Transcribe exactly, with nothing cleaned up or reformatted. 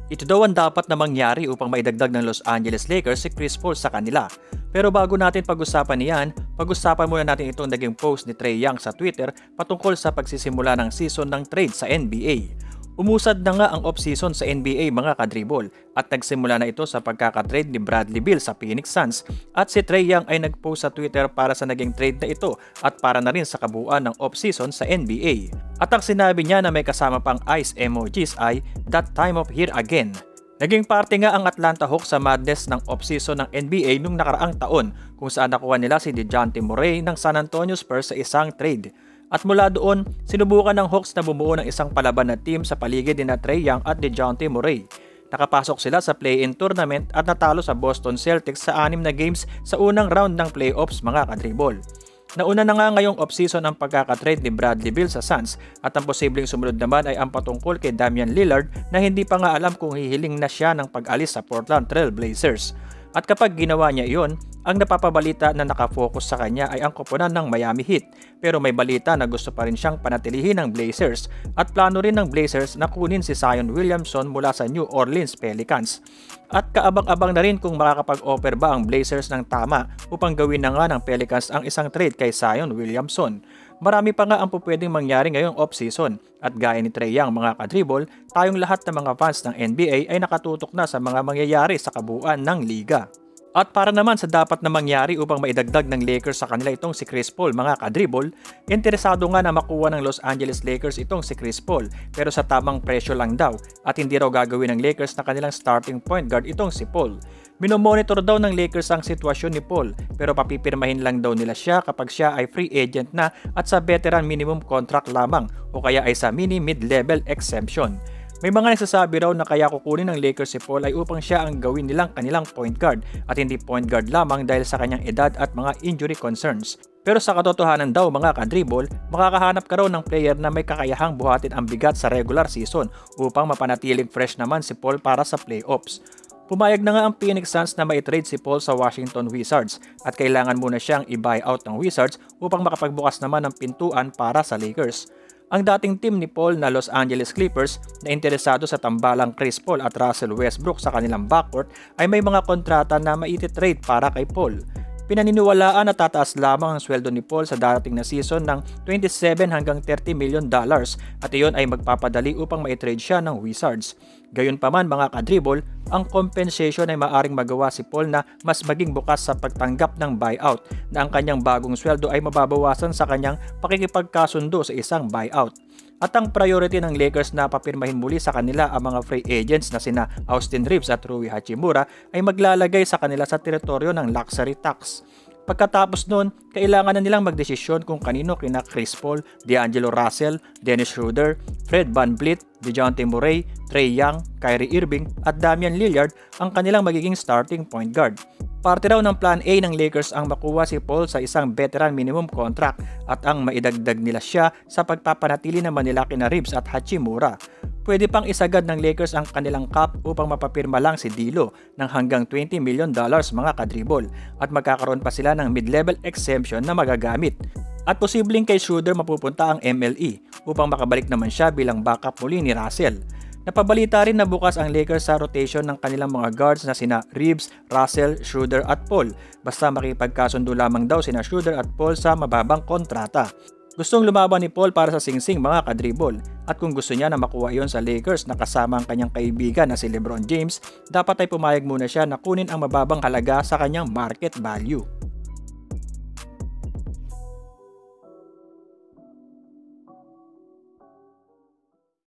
Ito daw ang dapat na mangyari upang maidagdag ng Los Angeles Lakers si Chris Paul sa kanila. Pero bago natin pag-usapan niyan, pag-usapan muna natin itong naging post ni Trae Young sa Twitter patungkol sa pagsisimula ng season ng trade sa N B A. Umusad na nga ang off-season sa N B A mga kadribol at nagsimula na ito sa pagkakatrade ni Bradley Beal sa Phoenix Suns at si Trae Young ay nagpost sa Twitter para sa naging trade na ito at para na rin sa kabuuan ng off-season sa N B A. At ang sinabi niya na may kasama pang ice emojis ay "That time of here again." Naging parte nga ang Atlanta Hawks sa madness ng off-season ng N B A nung nakaraang taon kung saan nakuha nila si DeJounte Murray ng San Antonio Spurs sa isang trade. At mula doon, sinubukan ng Hawks na bumuo ng isang palaban na team sa paligid ni Trae Young at DeJounte Murray. Nakapasok sila sa play-in tournament at natalo sa Boston Celtics sa anim na games sa unang round ng playoffs mga kadribol. Nauna na nga ngayong off-season ang pagkakatrade ni Bradley Beal sa Suns at ang posibleng sumunod naman ay ang patungkol kay Damian Lillard na hindi pa nga alam kung hihiling na siya ng pag-alis sa Portland Trail Blazers. At kapag ginawa niya iyon, ang napapabalita na nakafocus sa kanya ay ang koponan ng Miami Heat. Pero may balita na gusto pa rin siyang panatilihin ng Blazers at plano rin ng Blazers na kunin si Zion Williamson mula sa New Orleans Pelicans. At kaabang-abang na rin kung makakapag-offer ba ang Blazers ng tama upang gawin na nga ng Pelicans ang isang trade kay Zion Williamson. Marami pa nga ang pupwedeng mangyari ngayong off-season at gaya ni Trae Young mga kadribol, tayong lahat ng mga fans ng N B A ay nakatutok na sa mga mangyayari sa kabuuan ng liga. At para naman sa dapat na mangyari upang maidagdag ng Lakers sa kanila itong si Chris Paul mga kadribol, interesado nga na makuha ng Los Angeles Lakers itong si Chris Paul pero sa tamang presyo lang daw at hindi raw gagawin ng Lakers na kanilang starting point guard itong si Paul. Minomonitor daw ng Lakers ang sitwasyon ni Paul pero papipirmahin lang daw nila siya kapag siya ay free agent na at sa veteran minimum contract lamang o kaya ay sa mini mid-level exemption. May mga nagsasabi raw na kaya kukunin ng Lakers si Paul ay upang siya ang gawin nilang kanilang point guard at hindi point guard lamang dahil sa kanyang edad at mga injury concerns. Pero sa katotohanan daw mga kadribol, makakahanap ka raw ng player na may kakayahang buhatin ang bigat sa regular season upang mapanatiling fresh naman si Paul para sa playoffs. Pumayag na nga ang Phoenix Suns na mai-trade si Paul sa Washington Wizards at kailangan muna siyang i-buy out ng Wizards upang makapagbukas naman ng pintuan para sa Lakers. Ang dating team ni Paul na Los Angeles Clippers na interesado sa tambalang Chris Paul at Russell Westbrook sa kanilang backcourt ay may mga kontrata na maiti-trade para kay Paul. Pinaniniwalaan na tataas lamang ang sweldo ni Paul sa darating na season ng twenty-seven hanggang thirty million dollars at iyon ay magpapadali upang mai-trade siya ng Wizards. Gayunpaman mga kadribol, ang compensation ay maaring magawa si Paul na mas maging bukas sa pagtanggap ng buyout na ang kanyang bagong sweldo ay mababawasan sa kanyang pakikipagkasundo sa isang buyout. At ang priority ng Lakers na papirmahin muli sa kanila ang mga free agents na sina Austin Reeves at Rui Hachimura ay maglalagay sa kanila sa teritoryo ng luxury tax. Pagkatapos nun, kailangan na nilang magdesisyon kung kanino kina Chris Paul, D'Angelo Russell, Dennis Schroeder, Fred VanVleet, DeJounte Murray, Trae Young, Kyrie Irving at Damian Lillard ang kanilang magiging starting point guard. Parte raw ng plan A ng Lakers ang makuha si Paul sa isang veteran minimum contract at ang maidagdag nila siya sa pagpapanatili naman nila kina Reeves at Hachimura. Pwede pang isagad ng Lakers ang kanilang cap upang mapapirma lang si D'Lo ng hanggang twenty million dollars mga kadribol at magkakaroon pa sila ng mid-level exemption na magagamit. At posibleng kay Schroeder mapupunta ang M L E upang makabalik naman siya bilang backup muli ni Russell. Napabalita rin na bukas ang Lakers sa rotation ng kanilang mga guards na sina Reeves, Russell, Schroeder at Paul basta makipagkasundo lamang daw sina Schroeder at Paul sa mababang kontrata. Gustong lumaban ni Paul para sa singsing mga kadribol at kung gusto niya na makuha iyon sa Lakers na kasama ang kanyang kaibigan na si LeBron James, dapat ay pumayag muna siya na kunin ang mababang halaga sa kanyang market value.